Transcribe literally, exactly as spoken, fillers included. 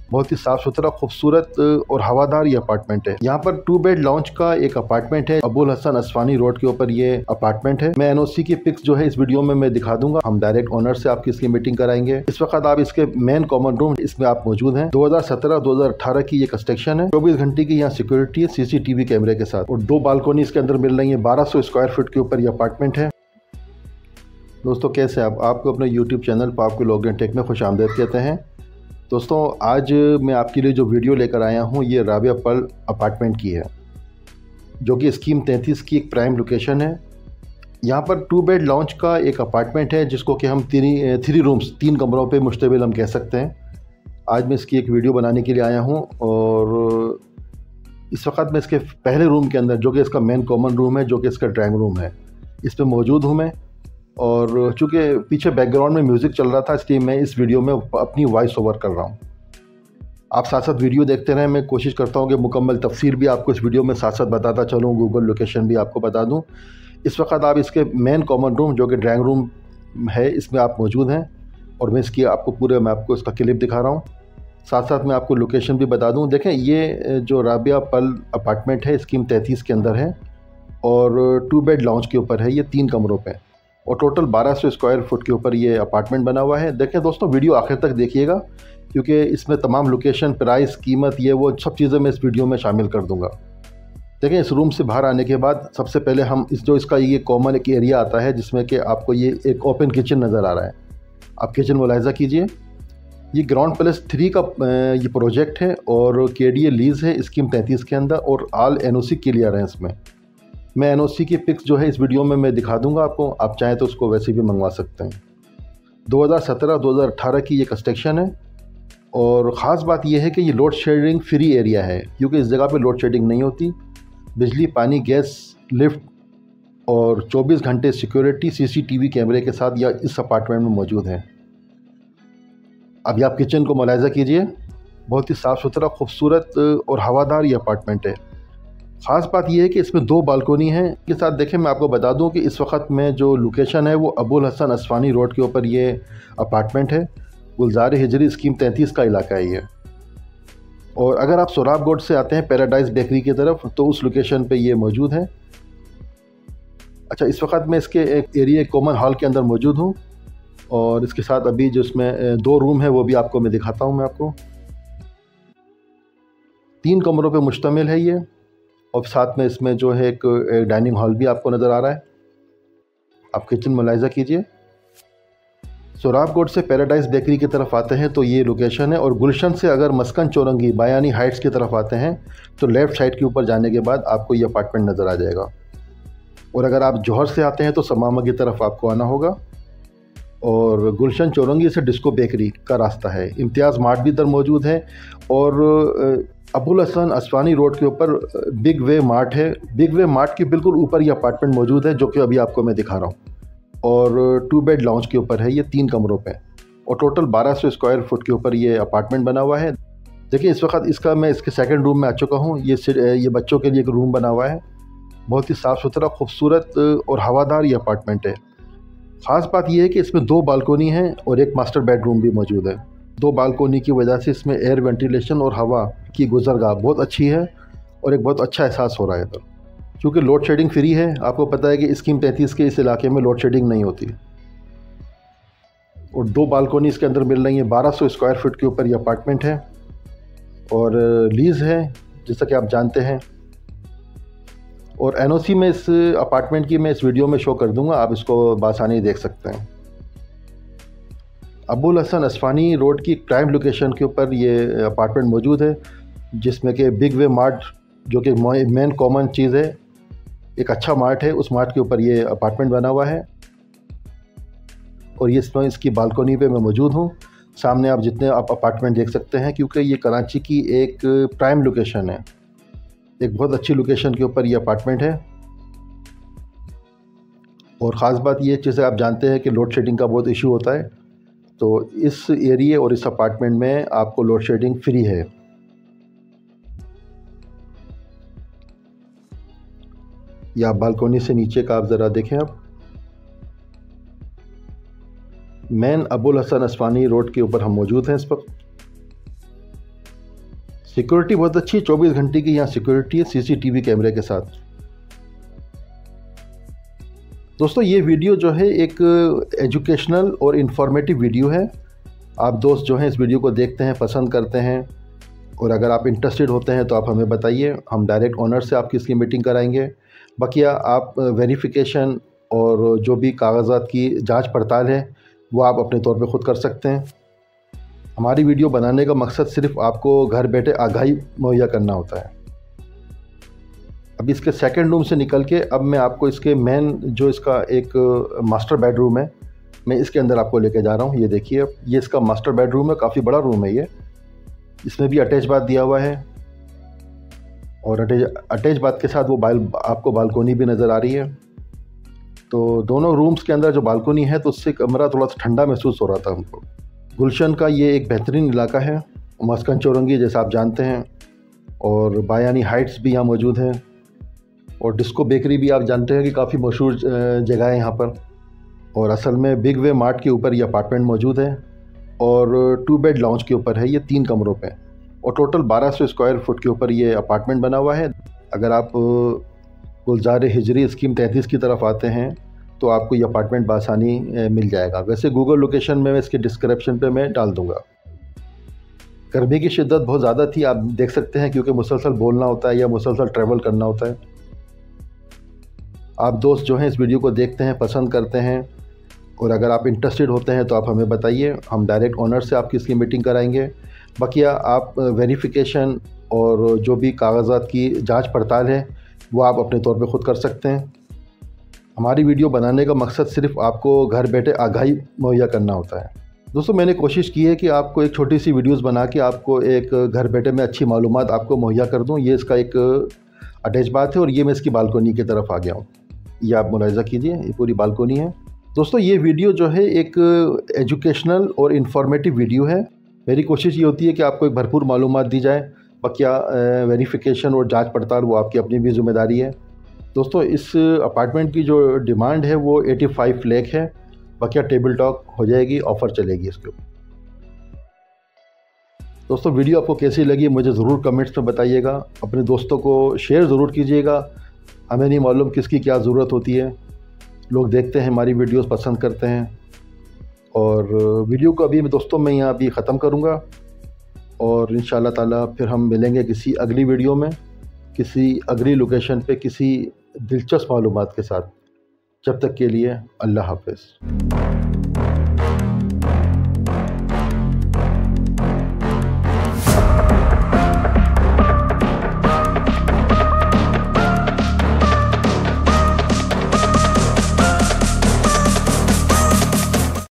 बहुत ही साफ़ सुथरा, खूबसूरत और हवादार ये अपार्टमेंट है। यहाँ पर टू बेड लॉन्च का एक अपार्टमेंट है। अबुल हसन असवानी रोड के ऊपर ये अपार्टमेंट है। मैं एनओसी की पिक्स जो है इस वीडियो में मैं दिखा दूंगा। हम डायरेक्ट ओनर से आपकी इसकी मीटिंग कराएंगे। इस वक्त आप इसके मेन कॉमन रूम इसमें आप मौजूद हैं। दो हज़ार सत्रह दो हज़ार अठारह की ये कंस्ट्रक्शन है। चौबीस घंटे की यहाँ सिक्योरिटी है सीसीटीवी कैमरे के साथ, और दो बालकोनी इसके अंदर मिल रही है। बारह सौ स्क्वायर फीट के ऊपर ये अपार्टमेंट है। दोस्तों कैसे आप आपको अपने यूट्यूब चैनल पर आपके लॉग इन टेक में खुश आमदेद कहते हैं। दोस्तों आज मैं आपके लिए जो वीडियो लेकर आया हूँ ये राबिया पर्ल अपार्टमेंट की है, जो कि स्कीम तैंतीस की एक प्राइम लोकेशन है। यहाँ पर टू बेड लॉन्च का एक अपार्टमेंट है जिसको कि हम तीन थ्री रूम्स तीन कमरों पे मुश्तमिल हम कह सकते हैं। आज मैं इसकी एक वीडियो बनाने के लिए आया हूँ, और इस वक्त मैं इसके पहले रूम के अंदर, जो कि इसका मेन कॉमन रूम है, जो कि इसका ड्राइंग रूम है, इस पर मौजूद हूँ मैं। और चूँकि पीछे बैकग्राउंड में म्यूज़िक चल रहा था, इसलिए मैं इस वीडियो में अपनी वॉइस ओवर कर रहा हूँ। आप साथ साथ वीडियो देखते रहें। मैं कोशिश करता हूँ कि मुकम्मल तफसीर भी आपको इस वीडियो में साथ साथ बताता चलूँ, गूगल लोकेशन भी आपको बता दूँ। इस वक्त आप इसके मेन कॉमन रूम, जो कि ड्राइंग रूम है, इसमें आप मौजूद हैं, और मैं इसकी आपको पूरे मैं आपको इसका क्लिप दिखा रहा हूँ। साथ साथ मैं आपको लोकेशन भी बता दूँ। देखें, ये जो राबिया पर्ल अपार्टमेंट है स्कीम तैंतीस के अंदर है, और टू बेड लॉन्च के ऊपर है। ये तीन कमरों पे, और टोटल बारह सौ स्क्वायर फुट के ऊपर ये अपार्टमेंट बना हुआ है। देखें दोस्तों, वीडियो आखिर तक देखिएगा, क्योंकि इसमें तमाम लोकेशन, प्राइस, कीमत, ये वो सब चीज़ें मैं इस वीडियो में शामिल कर दूंगा। देखें, इस रूम से बाहर आने के बाद सबसे पहले हम इस जो इसका ये कॉमन एक एरिया आता है, जिसमें कि आपको ये एक ओपन किचन नज़र आ रहा है। आप किचन मुलाहिजा कीजिए। ये ग्राउंड प्लस थ्री का ये प्रोजेक्ट है, और के डी ए लीज है स्कीम तैंतीस के अंदर, और आल एन ओ सी क्लियर है इसमें। मैं एन ओ सी की पिक्स जो है इस वीडियो में मैं दिखा दूंगा आपको। आप चाहें तो उसको वैसे भी मंगवा सकते हैं। दो हज़ार सत्रह दो हज़ार अठारह की ये कंस्ट्रक्शन है, और ख़ास बात यह है कि ये लोड शेडिंग फ्री एरिया है, क्योंकि इस जगह पे लोड शेडिंग नहीं होती। बिजली, पानी, गैस, लिफ्ट और चौबीस घंटे सिक्योरिटी सीसीटीवी कैमरे के साथ या इस अपार्टमेंट में मौजूद है। अभी आप किचन को मुलाहिजा कीजिए। बहुत ही साफ़ सुथरा, खूबसूरत और हवादार ये अपार्टमेंट है। ख़ास बात यह है कि इसमें दो बालकोनी हैं। के साथ देखें, मैं आपको बता दूं कि इस वक्त में जो लोकेशन है वो अबुल हसन असवानी रोड के ऊपर ये अपार्टमेंट है। गुलजार हिजरी स्कीम तैंतीस का इलाका है ये। और अगर आप सोराब गोड से आते हैं पैराडाइज बेकरी की तरफ, तो उस लोकेशन पे ये मौजूद है। अच्छा, इस वक्त मैं इसके एक एरिया कॉमन हॉल के अंदर मौजूद हूँ, और इसके साथ अभी जो इसमें दो रूम है वो भी आपको मैं दिखाता हूँ। मैं आपको तीन कमरों पर मुश्तमिल है ये, और साथ में इसमें जो है एक, एक डाइनिंग हॉल भी आपको नज़र आ रहा है। आप किचन मुलाहिजा कीजिए। सोराब कोट से पैराडाइज बेकरी की तरफ आते हैं तो ये लोकेशन है, और गुलशन से अगर मस्कन चौरंगी बयानी हाइट्स की तरफ आते हैं तो लेफ़्ट साइड के ऊपर जाने के बाद आपको ये अपार्टमेंट नज़र आ जाएगा। और अगर आप जौहर से आते हैं तो समामा की तरफ आपको आना होगा, और गुलशन चौरंगी से डिस्को बेकरी का रास्ता है। इम्तियाज़ मार्ट भी इधर मौजूद है, और अबुल हसन असवानी रोड के ऊपर बिग वे मार्ट है। बिग वे मार्ट के बिल्कुल ऊपर ये अपार्टमेंट मौजूद है, जो कि अभी आपको मैं दिखा रहा हूँ, और टू बेड लॉन्च के ऊपर है ये तीन कमरों पे, और टोटल बारह सौ स्क्वायर फुट के ऊपर ये अपार्टमेंट बना हुआ है। देखिए, इस वक्त इसका मैं इसके सेकंड रूम में आ चुका हूँ। ये ये बच्चों के लिए एक रूम बना हुआ है। बहुत ही साफ़ सुथरा, खूबसूरत और हवादार ये अपार्टमेंट है। ख़ास बात यह है कि इसमें दो बालकोनी हैं और एक मास्टर बेडरूम भी मौजूद है। दो बालकोनी की वजह से इसमें एयर वेंटिलेशन और हवा की गुजरगाह बहुत अच्छी है, और एक बहुत अच्छा एहसास हो रहा है इधर। क्योंकि लोड शेडिंग फ्री है। आपको पता है कि स्कीम तैंतीस के इस इलाके में लोड शेडिंग नहीं होती, और दो बालकोनी इसके अंदर मिल रही हैं। बारह सौ स्क्वायर फीट के ऊपर ये अपार्टमेंट है, और लीज़ है जैसा कि आप जानते हैं। और एन ओ सी में इस अपार्टमेंट की मैं इस वीडियो में शो कर दूंगा, आप इसको बासानी देख सकते हैं। अबुल हसन असवानी रोड की प्राइम लोकेशन के ऊपर ये अपार्टमेंट मौजूद है, जिसमें कि बिग वे मार्ट, जो कि मेन कॉमन चीज़ है, एक अच्छा मार्ट है, उस मार्ट के ऊपर ये अपार्टमेंट बना हुआ है। और ये इसमें इसकी बालकोनी पे मैं मौजूद हूँ। सामने आप जितने आप अपार्टमेंट देख सकते हैं, क्योंकि ये कराची की एक प्राइम लोकेशन है, एक बहुत अच्छी लोकेशन के ऊपर ये अपार्टमेंट है। और ख़ास बात ये, जैसे आप जानते हैं कि लोड शेडिंग का बहुत इशू होता है, तो इस एरिया और इस अपार्टमेंट में आपको लोड शेडिंग फ्री है। या बालकोनी से नीचे का आप ज़रा देखें। आप मेन अबुल हसन असवानी रोड के ऊपर हम मौजूद हैं इस वक्त। सिक्योरिटी बहुत अच्छी, चौबीस घंटे की यहाँ सिक्योरिटी है सीसीटीवी कैमरे के साथ। दोस्तों ये वीडियो जो है एक एजुकेशनल और इन्फॉर्मेटिव वीडियो है। आप दोस्त जो हैं इस वीडियो को देखते हैं, पसंद करते हैं, और अगर आप इंटरेस्टेड होते हैं तो आप हमें बताइए, हम डायरेक्ट ओनर से आपकी इसकी मीटिंग कराएंगे। बाकिया आप वेरिफिकेशन और जो भी कागजात की जांच पड़ताल है वो आप अपने तौर पे ख़ुद कर सकते हैं। हमारी वीडियो बनाने का मकसद सिर्फ आपको घर बैठे आगाही मुहैया करना होता है। अब इसके सेकंड रूम से निकल के अब मैं आपको इसके मेन जो इसका एक मास्टर बेडरूम है, मैं इसके अंदर आपको लेके जा रहा हूँ। ये देखिए, ये इसका मास्टर बेडरूम है, काफ़ी बड़ा रूम है ये। इसमें भी अटैच बाथ दिया हुआ है, और अटैच अटैच बाथ के साथ वो बाल आपको बालकोनी भी नज़र आ रही है। तो दोनों रूम्स के अंदर जो बालकोनी है तो उससे कमरा थोड़ा सा ठंडा महसूस हो रहा था हमको। गुलशन का ये एक बेहतरीन इलाका है, मस्कन चौरंगी जैसा आप जानते हैं, और बायानी हाइट्स भी यहाँ मौजूद हैं, और डिस्को बेकरी भी आप जानते हैं कि काफ़ी मशहूर जगह है यहाँ पर। और असल में बिग वे मार्ट के ऊपर ये अपार्टमेंट मौजूद है, और टू बेड लाउंज के ऊपर है ये, तीन कमरों पे, और टोटल बारह सौ स्क्वायर फुट के ऊपर ये अपार्टमेंट बना हुआ है। अगर आप गुलजार हिजरी स्कीम तैंतीस की तरफ आते हैं तो आपको ये अपार्टमेंट बासानी मिल जाएगा। वैसे गूगल लोकेशन में मैं इसके डिस्क्रिप्शन पे मैं डाल दूँगा। गर्मी की शिद्दत बहुत ज़्यादा थी, आप देख सकते हैं, क्योंकि मुसलसल बोलना होता है या मुसलसल ट्रैवल करना होता है। आप दोस्त जो हैं इस वीडियो को देखते हैं, पसंद करते हैं, और अगर आप इंटरेस्टेड होते हैं तो आप हमें बताइए, हम डायरेक्ट ओनर से आपकी इसकी मीटिंग कराएंगे। बाकिया आप वेरिफिकेशन और जो भी कागजात की जांच पड़ताल है वो आप अपने तौर पे ख़ुद कर सकते हैं। हमारी वीडियो बनाने का मकसद सिर्फ आपको घर बैठे आगाही मुहैया करना होता है। दोस्तों मैंने कोशिश की है कि आपको एक छोटी सी वीडियोस बना के आपको एक घर बैठे में अच्छी मालूमात आपको मुहैया कर दूं। ये इसका एक अटैच बात है, और ये मैं इसकी बालकोनी की तरफ आ गया हूँ। ये आप मुलाहिजा कीजिए, ये पूरी बालकोनी है। दोस्तों ये वीडियो जो है एक एजुकेशनल और इन्फॉर्मेटिव वीडियो है। मेरी कोशिश ये होती है कि आपको एक भरपूर मालूमात दी जाए। बाकिया वेरिफिकेशन और जांच पड़ताल वो आपकी अपनी भी ज़िम्मेदारी है। दोस्तों इस अपार्टमेंट की जो डिमांड है वो पचासी लाख है। बाकिया टेबल टॉक हो जाएगी, ऑफ़र चलेगी इसके ऊपर। दोस्तों वीडियो आपको कैसी लगी मुझे ज़रूर कमेंट्स में बताइएगा। अपने दोस्तों को शेयर ज़रूर कीजिएगा। हमें नहीं मालूम किसकी क्या ज़रूरत होती है, लोग देखते हैं हमारी वीडियोस, पसंद करते हैं। और वीडियो को अभी मैं दोस्तों मैं यहाँ अभी ख़त्म करूँगा, और इंशाअल्लाह ताला फिर हम मिलेंगे किसी अगली वीडियो में, किसी अगली लोकेशन पे, किसी दिलचस्प मालूमात के साथ। जब तक के लिए अल्लाह हाफ़िज़।